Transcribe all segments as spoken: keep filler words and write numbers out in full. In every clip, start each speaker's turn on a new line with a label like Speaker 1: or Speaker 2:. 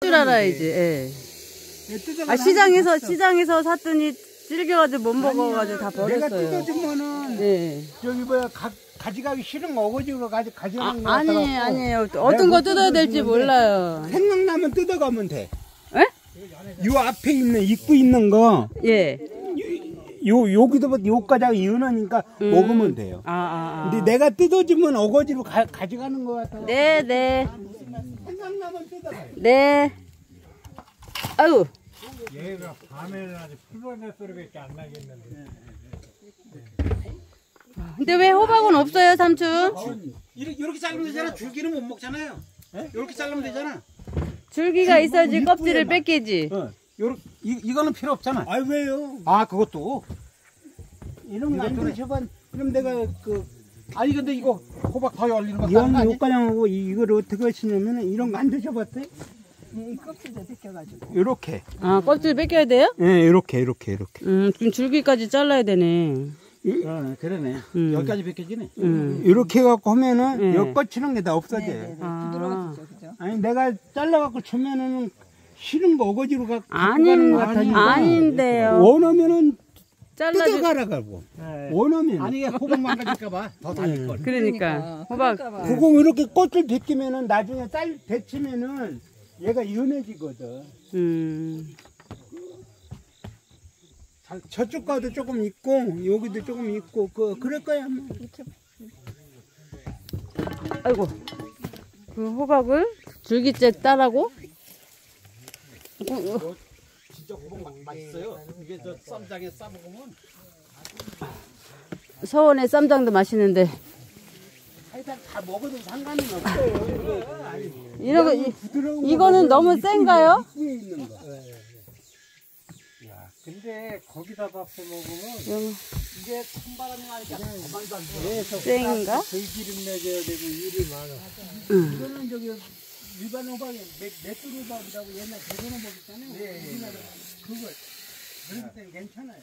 Speaker 1: 줄 알아야지. 예. 아, 시장에서 시장에서 샀더니 질겨가지고 못 먹어가지고 다 버렸어요.
Speaker 2: 내가 뜯어주면은
Speaker 1: 예.
Speaker 2: 저기 뭐야 가, 가져가기 싫은 어거지로 가지 가져가는 거
Speaker 1: 아,
Speaker 2: 같아갖고.
Speaker 1: 아니 아니에요. 어떤 거 뜯어야 될지 몰라요.
Speaker 2: 생각나면 뜯어가면 돼.
Speaker 1: 에?
Speaker 2: 요 앞에 있는 입구 있는 거.
Speaker 1: 예.
Speaker 2: 요 여기도 요까지 연하니까
Speaker 1: 음.
Speaker 2: 먹으면 돼요.
Speaker 1: 아, 아, 아.
Speaker 2: 근데 내가 뜯어주면 어거지로 가, 가져가는 거 같아.
Speaker 1: 네, 네.
Speaker 2: 생각나면 뜯어가요.
Speaker 1: 네. 아유.
Speaker 3: 얘가 밤에는 아주 풀어내 소리밖에 안 나겠는데.
Speaker 1: 근데 왜 호박은 없어요, 삼촌?
Speaker 4: 이렇게, 이렇게 자르면 되잖아. 줄기는 못 먹잖아요. 네? 이렇게 자르면 되잖아.
Speaker 1: 줄기가 있어야지 껍질을 뺏기지.
Speaker 4: 어. 요렇게, 이, 이거는 필요 없잖아.
Speaker 2: 아 왜요?
Speaker 4: 아, 그것도.
Speaker 2: 이런 거안 들으셔봐. 그럼 내가 그
Speaker 4: 아니, 근데 이거 호박 더 열리는 거
Speaker 2: 이왕 요가량하고 이걸 어떻게 하시냐면 이런 거 안 드셔봤어요?
Speaker 5: 이 껍질도 벗겨가지고.
Speaker 2: 요렇게.
Speaker 1: 아, 껍질 뺏겨야 돼요?
Speaker 2: 예, 요렇게 요렇게 요렇게.
Speaker 1: 음, 좀 줄기까지 잘라야 되네.
Speaker 4: 어, 그러네.
Speaker 1: 음.
Speaker 4: 여기까지 벗겨지네.
Speaker 1: 음.
Speaker 2: 이렇게 해갖고 하면은
Speaker 1: 네.
Speaker 2: 엿거치는 게 다 없어져요.
Speaker 5: 네네네.
Speaker 1: 아.
Speaker 5: 부드러워지죠, 그죠?
Speaker 2: 아니 내가 잘라갖고 주면은 싫은 거 어거지로 갖고
Speaker 1: 아닌,
Speaker 2: 가는 거 같으니까
Speaker 1: 아닌데요.
Speaker 2: 원하면은
Speaker 1: 잘라주,
Speaker 2: 뜯어가라고. 원하면.
Speaker 4: 아니, 호박 망가질까봐 더 달릴 걸.
Speaker 1: 그러니까. 호박.
Speaker 5: 그럴까봐.
Speaker 2: 그거 이렇게 꽃을 벗기면은 나중에 쌀 데치면은 얘가 연해지거든.
Speaker 1: 음.
Speaker 2: 자- 저쪽 가도 조금 있고 여기도 조금 있고 그 그럴 거야 아마.
Speaker 1: 아이고. 그 호박을 줄기째 따라고? 어,
Speaker 4: 진짜 호박 맛있어요. 이게 저 쌈장에 싸먹으면.
Speaker 1: 서원의 쌈장도 맛있는데.
Speaker 2: 하여튼 다 먹어도 상관은 없어.
Speaker 1: 이런 거, 이,
Speaker 2: 부드러운 거
Speaker 1: 이거는
Speaker 2: 먹으면
Speaker 1: 너무
Speaker 2: 입구에
Speaker 1: 센가요?
Speaker 2: 입구에 있는 거.
Speaker 3: 야, 근데 거기다 밥해 먹으면
Speaker 1: 영-
Speaker 4: 이게 찬바람이 나니까 가만히도 안 돼.
Speaker 2: 그래서
Speaker 1: 센가?
Speaker 3: 들기름 먹여야 되고 일이 많아.
Speaker 2: 이거는 저기 일반 호박이 메뚜기 호박이라고 옛날 대전 호박 있잖아요. 네, 우리나라 그거 그럴 때 괜찮아요.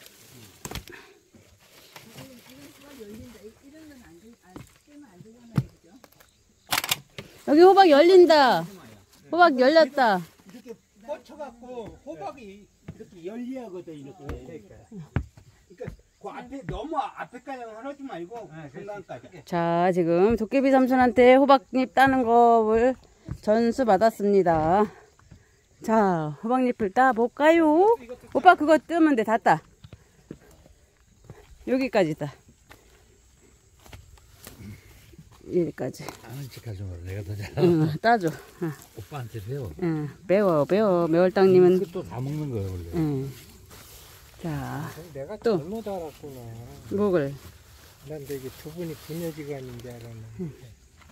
Speaker 1: 여기 호박 열린다. 호박 열렸다.
Speaker 2: 이렇게 뻗쳐갖고 호박이 이렇게 열리하거든 이렇게. 그러니까 그 앞에 너무 앞에까지 하지 말고 중간까지.
Speaker 1: 자, 지금 도깨비 삼촌한테 호박잎 따는 거를 전수 받았습니다. 자, 호박잎을 따볼까요? 오빠 그거 뜨면 돼, 다 따. 여기까지 따. 여기까지.
Speaker 3: 아는 척 하지 마. 내가 더 잘.
Speaker 1: 응, 따줘. 응,
Speaker 3: 오빠한테 배워.
Speaker 1: 응, 매워, 매워. 매월당님은.
Speaker 3: 그것도 다 먹는 거야, 원래.
Speaker 1: 응. 자,
Speaker 3: 내가
Speaker 1: 또.
Speaker 3: 잘못 알았구나.
Speaker 1: 목을.
Speaker 3: 난 되게 두 분이 부녀지간인 줄 알았는데.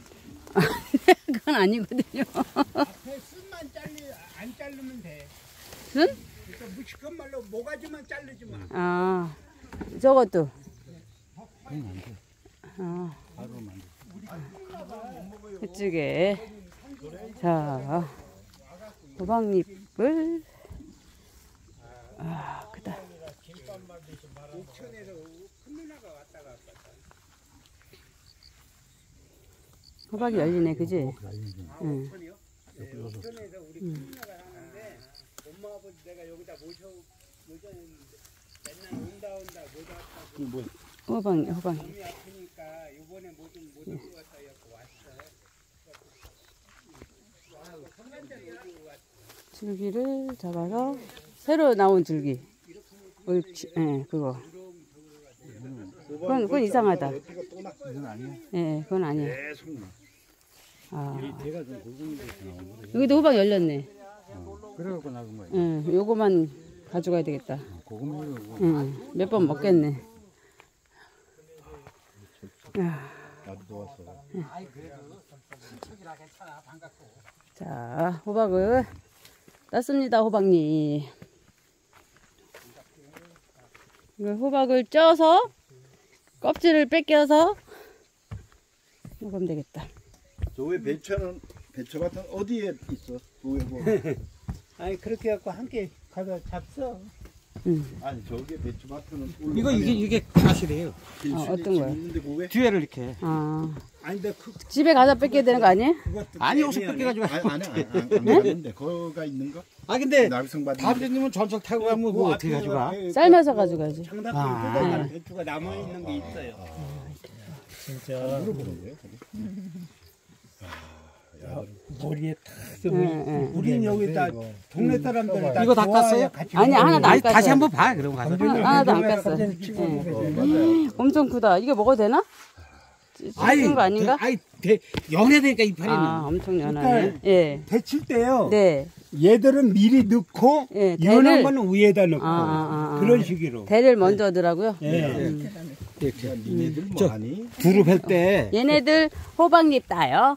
Speaker 1: 그건 아니거든요.
Speaker 2: 앞에 순만 잘리 안 자르면 돼.
Speaker 1: 순?
Speaker 2: 그러니까 무식한 말로 모가지만 자르지 마.
Speaker 1: 아, 저것도. 아, 이쪽에. 자, 호박잎을. 아, 크다. 호박이 열리네, 그지? 응.
Speaker 2: 옥천에서 우리 큰누나가 하는데 엄마 아버지 내가 여기다 모셔 모셨는데 맨날 온다 온다 못 왔다고
Speaker 1: 호박, 호박.
Speaker 2: 몸이 아프니까 요번에 뭐좀 못 오고 왔다 해갖고 왔어요.
Speaker 1: 줄기를 잡아서 새로 나온 줄기. 옳지, 예, 그거. 그건, 그건 이상하다.
Speaker 4: 이건 아니야.
Speaker 1: 예, 그건 아니야.
Speaker 4: 계속 나.
Speaker 1: 아,
Speaker 4: 얘가 좀 고급스럽게 나오는 거래.
Speaker 1: 여기도 호박 열렸네.
Speaker 4: 그래갖고 나그 뭐야.
Speaker 1: 응, 요거만 가져가야 되겠다.
Speaker 4: 고급스러워.
Speaker 1: 응, 몇 번 먹겠네. 야,
Speaker 4: 나도 도왔어.
Speaker 1: 자, 호박을 땄습니다, 호박잎. 이걸 호박을 쪄서 껍질을 뺏겨서 먹으면 되겠다.
Speaker 4: 저 왜 배추는 배추밭은 어디에 있어? 왜 뭐?
Speaker 2: 아니 그렇게 해갖고 함께 가서 잡숴.
Speaker 1: 응.
Speaker 4: 아니 저게 배추밭은
Speaker 3: 이거, 이게, 이게 가시래요.
Speaker 1: 어, 어떤 거요?
Speaker 4: 있는데 그왜
Speaker 3: 뒤에를 이렇게.
Speaker 1: 아,
Speaker 2: 아니 근데 그,
Speaker 1: 집에 가서 뺏겨야 되는 거 아니에요?
Speaker 2: 그것도
Speaker 4: 아니 여기서
Speaker 2: 애매하네.
Speaker 4: 뺏겨가지고.
Speaker 6: 아니 안에 안 가는데 거가 있는 거?
Speaker 4: 아 근데
Speaker 6: 날성 받는
Speaker 4: 다비님은 전철 타고 가면
Speaker 2: 그
Speaker 4: 뭐
Speaker 2: 앞에
Speaker 4: 어떻게 가져가?
Speaker 2: 그
Speaker 1: 삶아서 가져가지.
Speaker 2: 장닭
Speaker 4: 아.
Speaker 2: 뜯어간 배추가 남아 있는 게 있어요.
Speaker 3: 진짜
Speaker 6: 물어보는 거예요.
Speaker 2: 머리에 탁
Speaker 1: 응, 응.
Speaker 2: 우린 여기다 동네 사람들 다
Speaker 4: 이거 다
Speaker 2: 좋아해야
Speaker 4: 깠어요?
Speaker 2: 같이
Speaker 1: 아니, 하나도 안
Speaker 4: 아니
Speaker 1: 깠어요.
Speaker 4: 다시 한번 봐. 그럼 가서.
Speaker 1: 하나, 하나도 안 깠어. 응. 엄청 크다. 이게 먹어도 되나? 찐거 아닌가?
Speaker 4: 아이 대, 연해되니까 이파리는.
Speaker 1: 아, 엄청 연하네. 예.
Speaker 2: 데칠 때요.
Speaker 1: 네.
Speaker 2: 얘들은 미리 넣고
Speaker 1: 예,
Speaker 2: 연한
Speaker 1: 대를-
Speaker 2: 거는 위에다 넣고
Speaker 1: 아, 아, 아.
Speaker 2: 그런 식으로.
Speaker 1: 대를 먼저 하더라고요.
Speaker 2: 예.
Speaker 1: 음.
Speaker 6: 야, 니네들 뭐 하니?
Speaker 4: 두릅 할 때.
Speaker 1: 얘네들 호박잎 따요.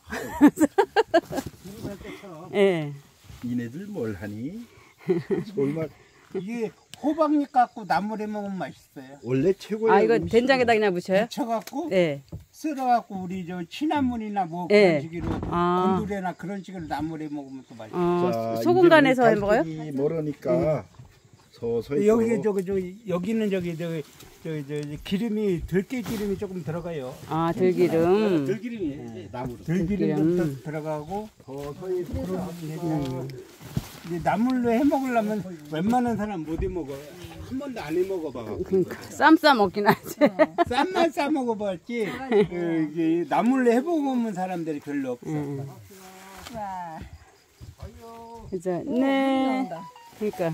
Speaker 1: 예.
Speaker 6: 니네들 뭘 하니? 얼마
Speaker 2: 이게 호박잎 갖고 나물에 먹으면 맛있어요.
Speaker 6: 원래 최고의
Speaker 1: 아, 이거
Speaker 6: 음식이야.
Speaker 1: 된장에다 그냥 묻혀요?
Speaker 2: 쳐갖고
Speaker 1: 네.
Speaker 2: 쓸어갖고 우리 저 취나물이나 뭐
Speaker 1: 예.
Speaker 2: 그런 식으로
Speaker 1: 아.
Speaker 2: 곤두레나 그런 식으로 나물에 먹으면 또 맛있어요.
Speaker 1: 어,
Speaker 6: 자,
Speaker 1: 소금 간에서 해
Speaker 6: 이제
Speaker 1: 먹어요?
Speaker 6: 갈 길이 멀으니까 서서히
Speaker 2: 여기
Speaker 6: 또
Speaker 2: 저기 저기 여기는 저기 저기 저기 저기 기름이 들깨 기름이 조금 들어가요.
Speaker 1: 아, 들기름.
Speaker 4: 들기름이 나무로.
Speaker 2: 들기름
Speaker 1: 들기름.
Speaker 2: 좀 들어가고
Speaker 6: 서서히
Speaker 2: 그래서 이제 나물로 해 먹으려면 웬만한 사람 못 해 먹어. 한 번도 안 해 먹어봐.
Speaker 1: 그러니까 쌈 싸 먹긴 하지.
Speaker 2: 쌈만 싸 먹어봤지. 그, 이게 나물로 해 먹으면 사람들이 별로 없어.
Speaker 1: 음.
Speaker 5: 와,
Speaker 1: 그죠? 네.
Speaker 5: 나온다.
Speaker 1: 그러니까.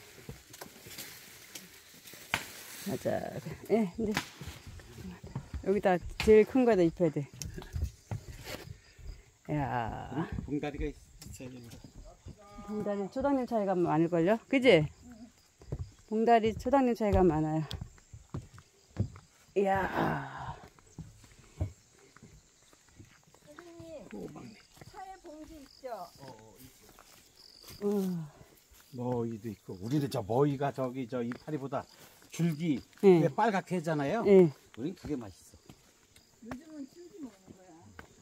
Speaker 1: 맞아. 예, 이제 여기다 제일 큰 거에다 입혀야 돼. 야,
Speaker 4: 봉다리가 있어야 된다.
Speaker 1: 봉다리 초당님 차이가 많을걸요? 그지? 봉다리 초당님 차이가 많아요. 이야.
Speaker 5: 차에 봉지 있죠?
Speaker 1: 음.
Speaker 4: 머위도 있고 우리는 저 머위가 저기 저 이파리보다 줄기
Speaker 1: 예.
Speaker 4: 왜 빨갛게 하잖아요.
Speaker 1: 예.
Speaker 4: 우린 그게 맛있어.
Speaker 5: 요즘은 줄기 먹는 거야.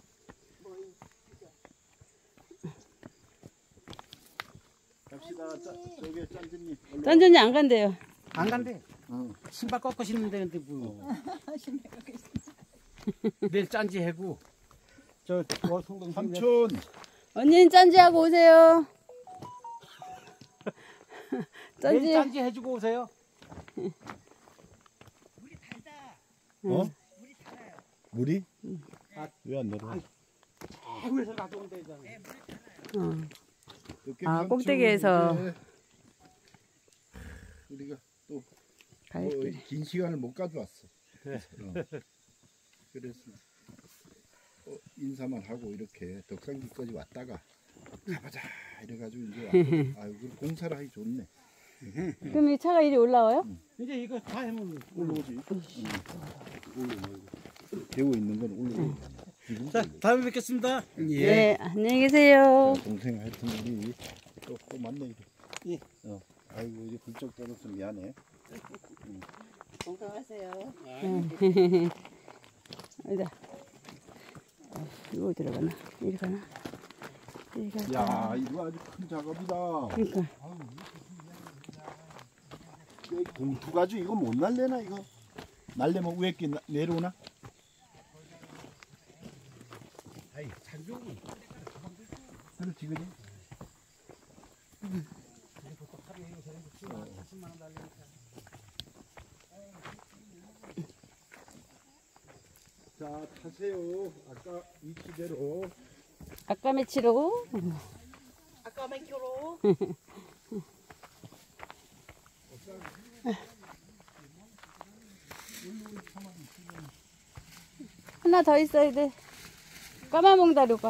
Speaker 6: 갑시다. 자, 저기 짠진님.
Speaker 1: 짠전이 안 간대요.
Speaker 4: 안 간대.
Speaker 6: 어.
Speaker 4: 신발 꺾어 신으면 되는데 뭐. 내일 짠지 해고. 저 어, 송동
Speaker 6: 삼촌.
Speaker 1: 언니는 짠지하고 오세요.
Speaker 4: 내일
Speaker 1: 짠지.
Speaker 4: 짠지 해주고 오세요.
Speaker 6: 어? 물이? 왜 안 내려?
Speaker 4: 해구에서 가져오면 되잖아.
Speaker 1: 어.
Speaker 6: 이렇게
Speaker 1: 아,
Speaker 6: 삼촌
Speaker 1: 꼭대기에서.
Speaker 6: 이제 우리가 또
Speaker 1: 갈
Speaker 6: 어,
Speaker 1: 길에.
Speaker 6: 긴 시간을 못 가져왔어. 어. 그래서 어, 인사만 하고 이렇게 덕산길까지 왔다가 가보자 이래가지고 이제 왔거든. 아유 그 공사를 하기 좋네.
Speaker 1: 그럼 이 차가 이리 올라와요?
Speaker 4: 이제 이거 다 해면
Speaker 6: 올라오지. 응. 올라오고. 되고 있는 건 올라오고. 지금
Speaker 4: 자 다음에 뵙겠습니다. 예.
Speaker 1: 네, 안녕히 계세요.
Speaker 6: 동생 하여튼 우리 또, 또 만나 이제.
Speaker 4: 예.
Speaker 6: 어. 아이고 이제 불쩍 떨어서 미안해.
Speaker 5: 건강하세요.
Speaker 1: 어디다. 어, 이거 어디로 가나? 이리 가나? 이리 가나?
Speaker 6: 야 이거 아주 큰 작업이다.
Speaker 1: 그러니까.
Speaker 6: 이 봉투 가지고 이거 못 날래나 이거? 날래면 위에 게 나- 내려오나?
Speaker 4: 아이 장종이.
Speaker 6: 그렇지 그지? 자 타세요. 아까 위치대로.
Speaker 1: 아까 매치로.
Speaker 5: 아까 맥주로.
Speaker 1: 하나 더 있어야 돼. 까마몽다리 오빠.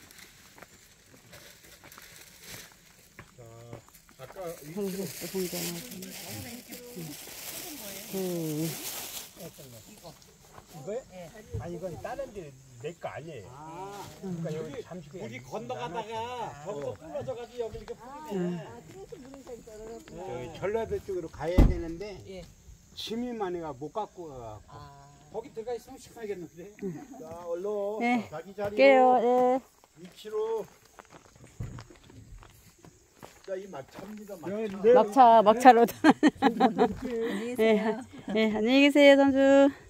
Speaker 6: 아까
Speaker 1: 봉지, 봉지 하나. 그,
Speaker 2: 아니 이건 다른 데내 거 아니에요. 그러니까 여기 잠시
Speaker 4: 물이 건너가다가 거기서 끊어져가지고 여기 이렇게 뿌리네.
Speaker 2: 저기 전라도 쪽으로 가야 되는데 짐이 많이가 못 갖고 가.
Speaker 4: 거기 들어가 있으면 시원하겠는데.
Speaker 6: 자 얼른
Speaker 1: 네.
Speaker 6: 자기 자리로
Speaker 1: 깨요, 예.
Speaker 6: 위치로. 자 이 막차입니다. 막차.
Speaker 2: 네.
Speaker 1: 막차, 막차로.
Speaker 5: 안녕히 계세요.
Speaker 1: 예, 예, 안녕히 계세요, 선수.